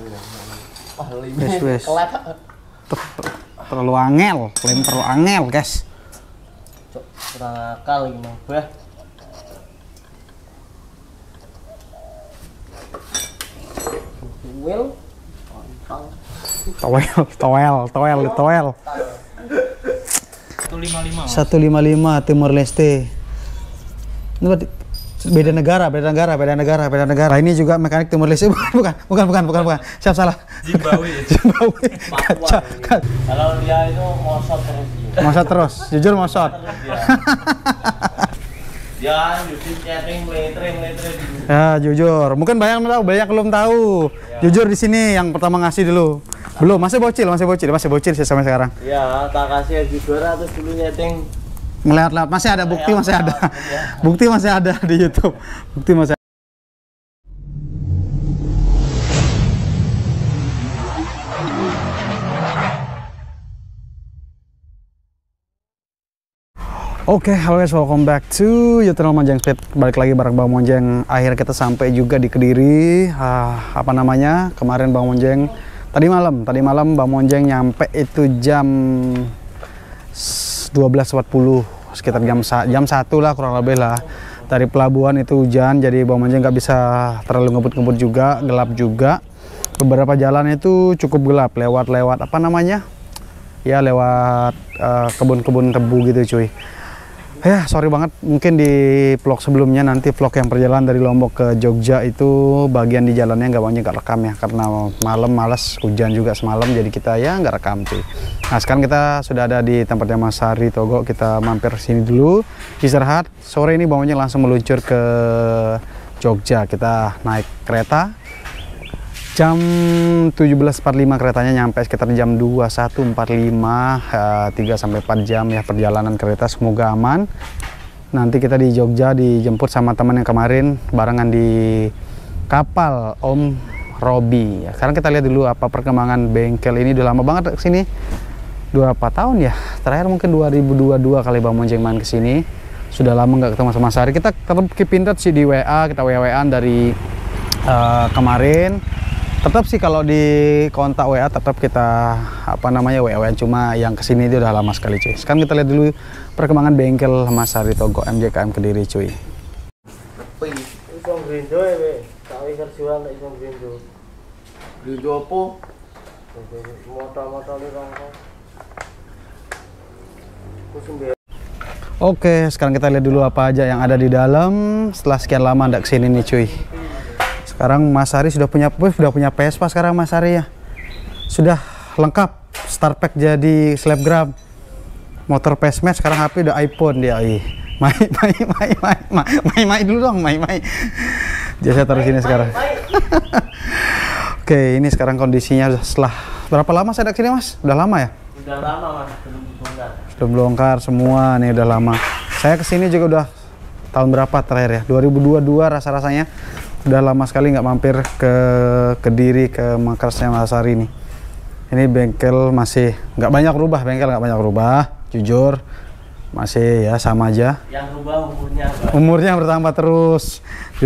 Wah, wes. Terlalu angel, lem terlalu angel, guys. Cok, kurang akal gimana, bah. Will, Towel. 155 Timor Leste. Ini berarti beda negara. Ini juga mekanik Timor Leste. Bukan. Siap salah. Zimbabwe. Kaca. Kalau dia itu Mosot terus. Jujur mosot. Ya, YouTube chatting letre. Ya, jujur. Mungkin banyak belum tahu. Ya. Jujur di sini yang pertama ngasih dulu. Belum, masih bocil sih sampai sekarang. Ya, tak kasih jujur terus dulu nyeting. Ngeliat masih ada bukti, masih ada. Bukti masih ada di YouTube. Bukti masih ada. Oke, halo guys, welcome back to YouTube Monjeng Speed. Balik lagi bareng Bang Monjeng. Akhirnya kita sampai juga di Kediri. Kemarin Bang Monjeng tadi malam Bang Monjeng nyampe itu jam 12.40, sekitar jam 1 lah kurang lebih lah. Dari pelabuhan itu hujan, jadi Bang Monjeng nggak bisa terlalu ngebut-ngebut juga, gelap juga. Beberapa jalan itu cukup gelap, lewat apa namanya? Ya lewat kebun-kebun tebu gitu cuy. Ya sorry banget, mungkin di vlog sebelumnya, nanti vlog yang perjalanan dari Lombok ke Jogja itu bagian di jalannya nggak rekam ya, karena malam males, hujan juga semalam, jadi kita ya nggak rekam cuy. Nah sekarang kita sudah ada di tempatnya Mas Saritogo, kita mampir sini dulu istirahat. Sore ini bawanya langsung meluncur ke Jogja, kita naik kereta jam 17.45 keretanya, nyampe sekitar jam 21.45, 3-4 jam ya perjalanan kereta, semoga aman. Nanti kita di Jogja dijemput sama teman yang kemarin barengan di kapal Om Robi. Ya, sekarang kita lihat dulu apa perkembangan bengkel ini. Udah lama banget kesini, 2 tahun ya, terakhir mungkin 2022 kali Bang Monjeng main kesini. Sudah lama nggak ketemu sama Sari. Kita tetap keep in touch sih di WA, kita WA-an dari kemarin. Tetap sih kalau di kontak WA tetap kita WA, cuma yang kesini itu udah lama sekali cuy. Sekarang kita lihat dulu perkembangan bengkel Mas Saritogo MJKM Kediri cuy. Isong grindo ya be, tak kerjaan tak isong grindo. Grindo apa? Motor-motor di rangka. Oke, sekarang kita lihat dulu apa aja yang ada di dalam setelah sekian lama ndak kesini nih cuy. Sekarang Mas Sari sudah punya Vespa sekarang Mas Sari ya. Sudah lengkap, start pack jadi Slapgram. Motor Pesmet, sekarang HP udah iPhone dia. Mai dulu dong, mai. Jasa taruh sini sekarang. Oke, ini sekarang kondisinya setelah berapa lama saya ada sini Mas? Udah lama ya? Udah lama Mas, belum dibongkar. Sudah bongkar semua nih, udah lama. Saya kesini juga udah tahun berapa terakhir ya? 2022 rasa-rasanya. Udah lama sekali nggak mampir ke Kediri, ke markasnya Mas Sari ini. Ini bengkel masih nggak banyak rubah, jujur masih ya sama aja. Yang rubah umurnya bertambah terus,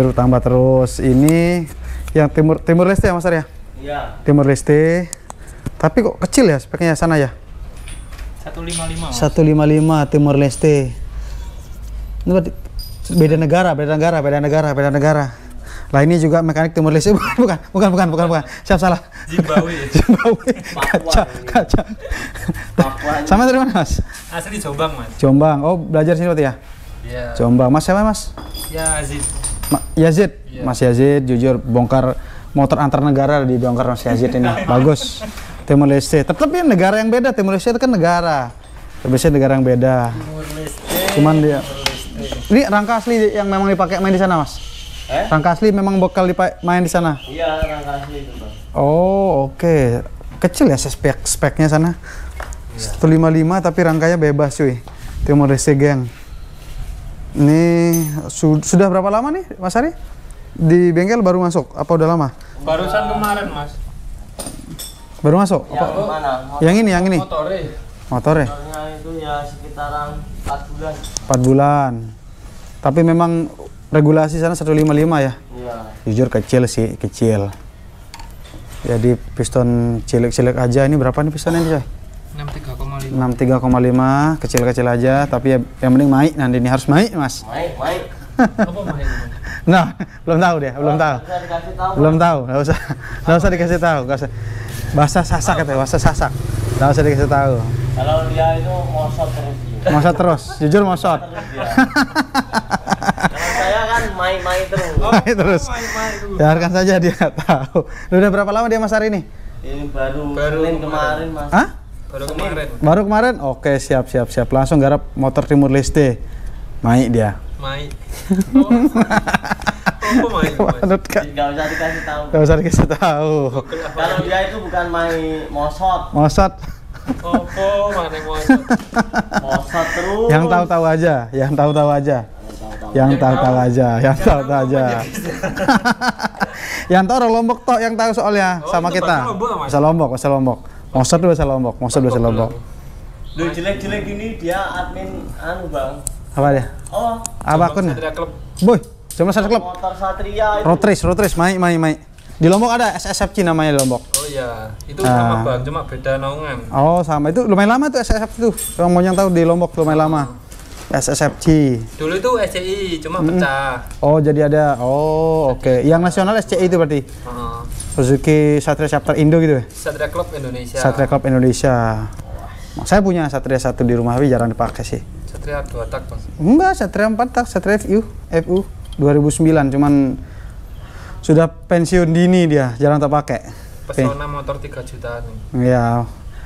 Ini yang Timur Leste ya Mas Sari ya? Iya. Timur Leste. Tapi kok kecil ya speknya sana ya? 155 Timur Leste. Ini berarti beda negara. Lah ini juga mekanik Timor Leste. Bukan. Siap salah. Zimbabwe. Kaca. Sama dari mana Mas? Asli Jombang Mas. Jombang. Oh belajar sini berarti ya? Iya. Jombang. Mas siapa Mas? Ya Yazid. Yazid. Ya. Mas Yazid, jujur bongkar motor antar negara dibongkar Mas Yazid ini. Bagus. Timor Leste. Tetap ya negara yang beda. Timor Leste itu kan negara. Biasanya negara yang beda. Timur Leste. Cuman dia. Ini rangka asli yang memang dipakai main di sana Mas? Rangka asli memang bekal main di sana? Iya, rangka asli itu Bang. Oh oke. Kecil ya speknya sana. 155 tapi rangkanya bebas cuy. Timor Leste geng. Ini sudah berapa lama nih Mas Ari? Di bengkel baru masuk? Apa udah lama? Barusan kemarin Mas. Baru masuk? Yang mana? Yang ini? Motornya Motornya itu ya sekitaran 4 bulan. 4 bulan. Tapi memang regulasi sana 155 ya? Iya. Jujur kecil sih, kecil. Jadi piston cilik-cilik aja. Ini berapa nih pistonnya nih, coy? 63,5. 63,5, kecil-kecil aja, tapi ya, yang penting maik nanti ini harus maik, Mas. Maik. Apa main? Nah, belum tahu deh, belum tahu. Bisa dikasih tahu. Belum tahu, nggak usah dikasih tahu, nggak usah. Bahasa sasak katanya, bahasa sasak. Nggak usah dikasih tahu. Kalau dia itu mosot terus. Mosot terus, jujur mosot. Terus dia. Kalau saya kan main terus. Main terus. Biarkan saja dia nggak tahu. Udah berapa lama dia Mas hari ini? Ini baru Senin kemarin, Mas. Hah? Baru kemarin. Baru kemarin? Oke, siap. Langsung garap motor Timur Leste. Maik dia. Main. Apa main? Manut kan? Nggak usah dikasih tahu. Nggak usah dikasih tahu. Kalau dia itu bukan main mosot. Mosot. Apa mana mosot? Mosot terus. Yang tahu-tahu aja, yang tahu-tahu aja. Yang tahu-tahu aja. Yang tahu orang Lombok toh yang tahu soalnya Oh, sama itu kita. bahasa Lombok, Mas? Bahasa Lombok. Mosot bahasa Lombok. Lu jelek-jelek ini dia admin Bang. Apa dia? Oh, Apa akunnya? Satria Club. Boy, cuma satu klub. motor Satria itu. Road race, main. Di Lombok ada SSFC namanya di Lombok. Oh iya, itu Ah. sama Bang, cuma beda naungan. Oh, sama itu lumayan lama tuh SSFC tuh. Orang mau yang tahu di Lombok lumayan lama. SSFC. Dulu itu SCI, cuma pecah. Oh, jadi ada. Oh, oke. Yang nasional SCI itu berarti. Heeh. Suzuki Satria Chapter Indo gitu ya? Satria Club Indonesia. Satria Club Indonesia. Saya punya Satria 1 di rumah tapi jarang dipakai sih. Satria 2 tak, Mas. Enggak, Satria 4 tak, Satria FU 2009 cuman sudah pensiun dini dia, jarang tak pakai. Pesona motor 3 jutaan nih. Iya.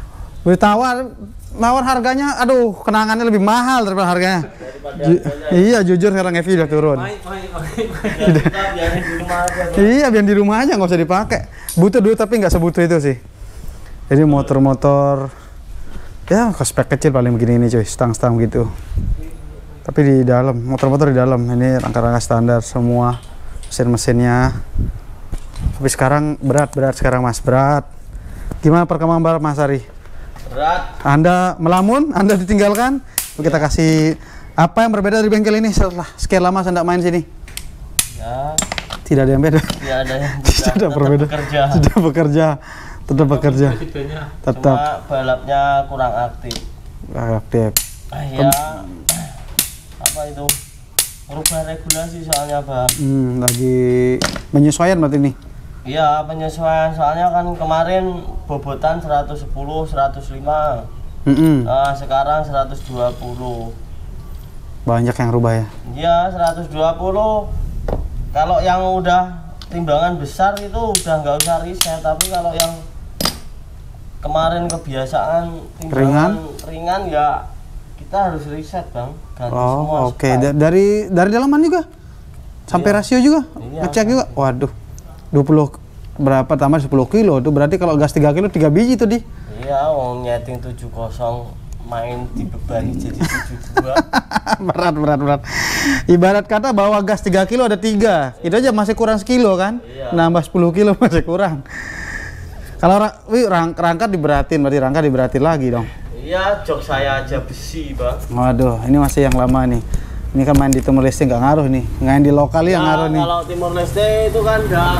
Nawar harganya, aduh, kenangannya lebih mahal daripada harganya. Iya, jujur sekarang FU udah turun. Main. Kita biarin di rumah aja. Bang. Iya, biar di rumah aja nggak usah dipakai. Butuh duit tapi nggak sebutuh itu sih. Jadi motor-motor ya spek kecil paling begini ini cuy, stang-stang gitu. Tapi di dalam, motor-motor di dalam ini rangka-rangka standar semua, mesin-mesinnya. Tapi sekarang berat sekarang Mas, berat. Gimana perkembangan balap Mas Ari? Berat. Anda melamun, Anda ditinggalkan. Kita kasih apa yang berbeda dari bengkel ini setelah sekian lama Anda main sini? Ya, Tidak ada yang beda. tidak ada yang Tidak ada tetap perbedaan. bekerja. Tetap bekerja. Tetap Cuma balapnya kurang aktif. aktif. Ya, apa itu? Merubah regulasi soalnya, Bang. Lagi menyesuaikan berarti nih. Iya, penyesuaian soalnya kan kemarin bobotan 110, 105. Nah, sekarang 120. Banyak yang rubah ya. Iya, 120. Kalau yang udah timbangan besar itu udah nggak usah riset, tapi kalau yang kemarin kebiasaan timbangan ringan ya kita harus riset, Bang. Ganti semua. Oke. Dari dalaman juga? Sampai rasio juga? Iya. Ngecek juga? Waduh. 20 berapa tambah 10 kilo itu berarti kalau gas 3 kilo 3 biji tuh di. Iya, wong nyeting 70 main dibebani jadi 72. berat. Ibarat kata bawa gas 3 kilo ada 3. Itu aja masih kurang sekilo kan? Iya. Nambah 10 kilo masih kurang. Kalau rangka diberatin, berarti rangka diberatin lagi dong. Iya, jok saya aja besi, Bang. Waduh, ini masih yang lama nih. Ini kan main di Timur Leste nggak ngaruh nih. Main di lokal yang ngaruh nih. Kalau Timur Leste itu kan nggak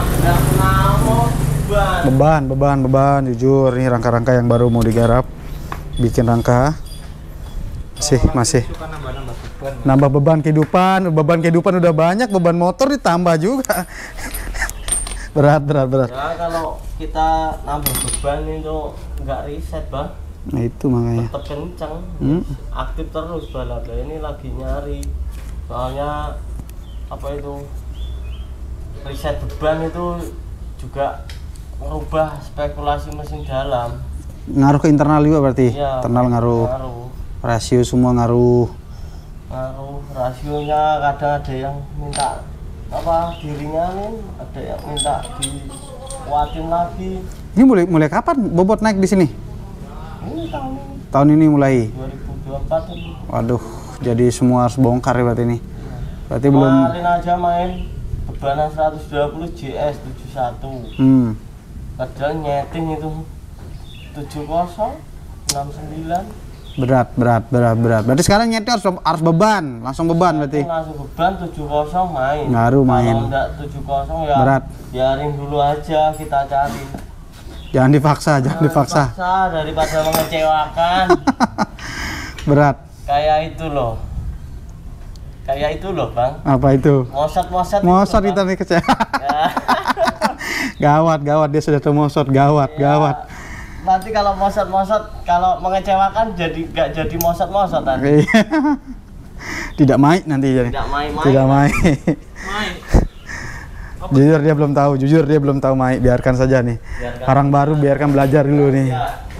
kenal Beban, jujur. Ini rangka-rangka yang baru mau digarap. Bikin rangka. Masih. Suka nambah-nambah beban. Nambah beban kehidupan udah banyak, beban motor ditambah juga. berat. Ya, kalau kita nambah beban itu nggak riset, Bang. Nah itu makanya. Tetap kenceng, aktif terus balapnya. Ini lagi nyari. Soalnya apa itu riset beban itu juga merubah spekulasi mesin dalam. Ngaruh ke internal juga berarti. Iya, Internal ngaruh. Rasio semua ngaruh. Rasionya kadang ada yang minta apa diringanin, ada yang minta dikuatin lagi. Ini mulai kapan bobot naik di sini? Ini Tahun ini mulai. 2024 ini. Waduh, jadi semua harus bongkar ya berarti ini. Berarti belum. Kemarin aja main bebanan 120 JS 71. Padahal nyeting itu 70 69. Berat. Berarti sekarang nyeting harus beban, langsung beban berarti. Langsung beban 70 main. Ngaruh main. Kalau enggak 70 ya Berat. biarin dulu aja kita cari. Jangan dipaksa, jangan dipaksa. Daripada mengecewakan. Berat. Kayak itu loh, Bang. Apa itu? Mosot Mosot itu, kita Bang. nih kecewa. Ya. Gawat dia sudah termosot, gawat. Nanti kalau mosot, kalau mengecewakan nggak jadi mosot nanti. Tidak main nanti jadi. Tidak main. Jujur dia belum tahu main. Biarkan saja nih. Orang baru biarkan belajar dulu nih.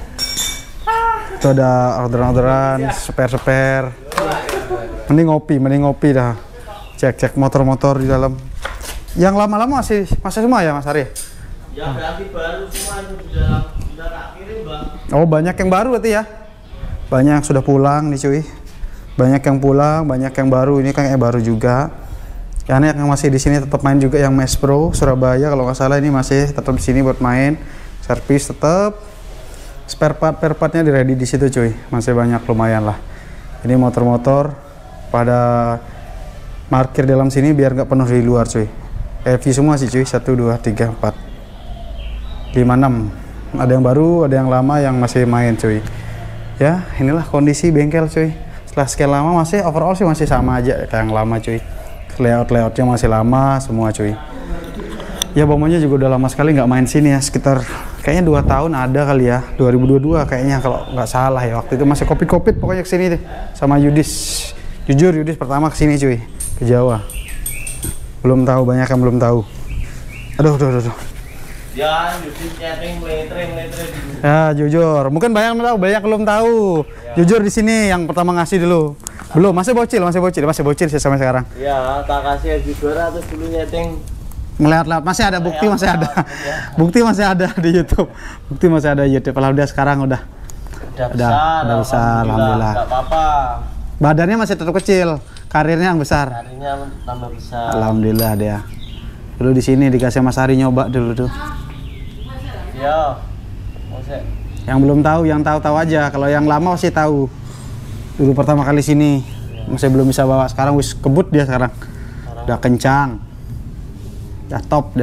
Itu ada orderan, spare. Mending ngopi dah. Cek motor-motor di dalam. Yang lama-lama masih semua ya Mas Ari? Ya berarti baru semua itu sudah tak kirim, Bang. Oh, banyak yang baru berarti ya? Banyak yang sudah pulang nih cuy. Banyak yang pulang, banyak yang baru. Ini kan kayak baru juga. Yang masih di sini tetap main juga yang Mes Pro Surabaya kalau nggak salah, ini masih tetap di sini buat main. Servis tetap. Spare partnya di ready di situ cuy. Masih banyak lumayan lah. Ini motor-motor pada parkir dalam sini biar nggak penuh di luar cuy. EV semua sih cuy. 1, 2, 3, 4, 5, 6. Ada yang baru, ada yang lama yang masih main cuy. Ya inilah kondisi bengkel cuy. Setelah sekian lama masih overall sih masih sama aja kayak yang lama cuy. Layoutnya masih lama semua cuy. Ya Bomonya juga udah lama sekali nggak main sini ya, sekitar kayaknya 2 tahun ada kali ya, 2022 kayaknya kalau nggak salah ya. Waktu itu masih kopit pokoknya kesini deh sama Yudis. Jujur Yudis pertama kesini cuy, ke Jawa. Belum tahu, banyak yang belum tahu. Aduh. Ya Yudis chatting meletre. Ya jujur, mungkin banyak yang tahu, banyak belum tahu. Ya. Jujur di sini yang pertama ngasih dulu. Belum, masih bocil sih sampai sekarang. Ya, tak kasih juara terus dulu nyeting. Ngeliat masih ada bukti, masih ada. Bukti masih ada di YouTube. Alhamdulillah sekarang udah besar, alhamdulillah. Enggak apa-apa. Badannya masih tetap kecil, karirnya yang besar. Karirnya tambah besar. Alhamdulillah dia. Dulu di sini dikasih Mas Ari nyoba dulu tuh. Ya. Yang belum tahu, yang tahu aja. Kalau yang lama masih tahu. Dulu pertama kali sini masih belum bisa bawa, sekarang wis kebut dia sekarang. Udah kencang. Udah top.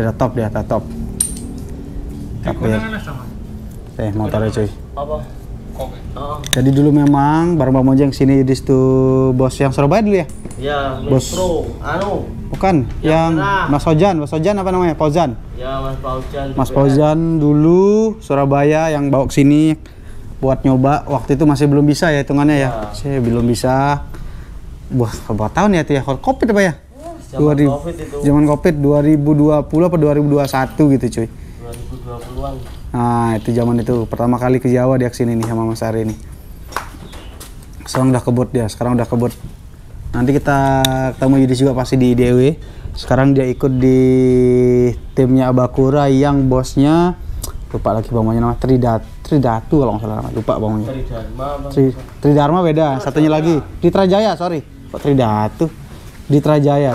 Tapi motornya cuy. Apa? Jadi dulu memang bareng Bang Mojeng sini Yudis tuh bos yang Surabaya dulu ya? Ya, Bos Pro. Bukan, yang Mas Ojan apa namanya? Fauzan. Ya, Mas Fauzan dulu Surabaya yang bawa ke sini buat nyoba. Waktu itu masih belum bisa ya hitungannya ya. Saya belum bisa. Wah, berapa tahun ya itu ya? Covid apa ya? Zaman Covid 2020 apa 2021 gitu cuy. 2020-an. Nah, itu zaman itu pertama kali ke Jawa dia kesini nih sama Mas Ari nih. Sekarang udah kebut. Nanti kita ketemu Yudis juga pasti di DW. Sekarang dia ikut di timnya Abakura yang bosnya lupa lagi bangnya nama Tridatu kalau nggak salah, lupa bangnya. Tridharma beda, satunya lagi Ditrajaya, sorry. Kok Tridatu? Ditrajaya.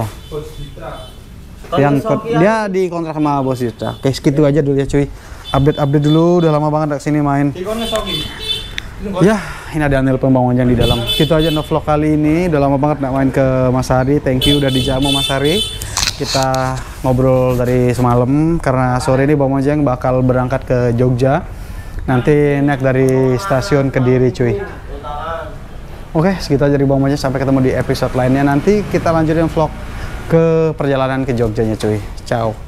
Yang dia dikontrak sama bos Ditra. Kayak segitu aja dulu ya cuy. Update dulu, udah lama banget kesini main. Ya, ini ada nelpon Bang Onjang di dalam. Gitu aja vlog kali ini. Udah lama banget nggak main ke Mas Ari. Thank you udah dijamu Mas Ari. Kita ngobrol dari semalam karena sore ini Bang Onjang bakal berangkat ke Jogja. Nanti naik dari stasiun Kediri cuy. Oke, segitu aja dari Bang Onjang. Sampai ketemu di episode lainnya. Nanti kita lanjutin vlog ke perjalanan ke Jogjanya cuy. Ciao.